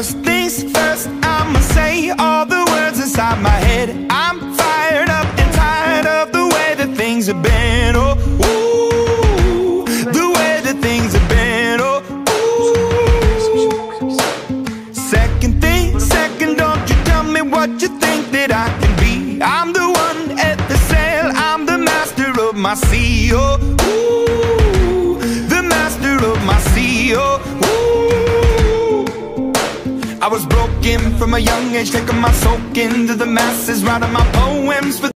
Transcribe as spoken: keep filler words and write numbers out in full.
First things first, I'ma say all the words inside my head. I'm fired up and tired of the way that things have been. Oh, ooh, the way that things have been. Oh, ooh. Second thing, second, don't you tell me what you think that I can be. I'm the one at the sail, I'm the master of my sea. Oh, ooh, the master of my sea. Oh, ooh. I was broken from a young age, taking my soak into the masses, writing my poems for